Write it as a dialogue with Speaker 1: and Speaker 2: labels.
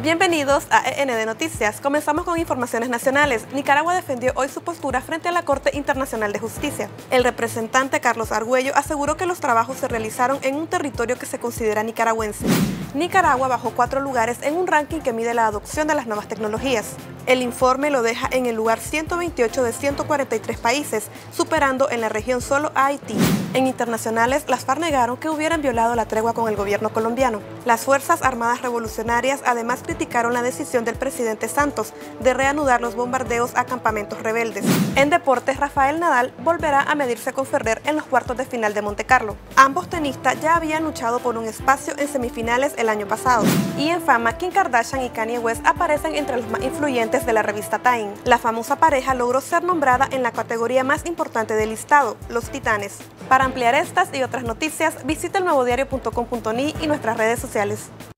Speaker 1: Bienvenidos a END Noticias. Comenzamos con informaciones nacionales. Nicaragua defendió hoy su postura frente a la Corte Internacional de Justicia. El representante Carlos Argüello aseguró que los trabajos se realizaron en un territorio que se considera nicaragüense. Nicaragua bajó 4 lugares en un ranking que mide la adopción de las nuevas tecnologías. El informe lo deja en el lugar 128 de 143 países, superando en la región solo a Haití. En internacionales, las FARC negaron que hubieran violado la tregua con el gobierno colombiano. Las Fuerzas Armadas Revolucionarias además criticaron la decisión del presidente Santos de reanudar los bombardeos a campamentos rebeldes. En deportes, Rafael Nadal volverá a medirse con Ferrer en los cuartos de final de Montecarlo. Ambos tenistas ya habían luchado por un espacio en semifinales el año pasado. Y en fama, Kim Kardashian y Kanye West aparecen entre los más influyentes de la revista Time. La famosa pareja logró ser nombrada en la categoría más importante del listado, los Titanes. Para ampliar estas y otras noticias, visita elnuevodiario.com.ni y nuestras redes sociales.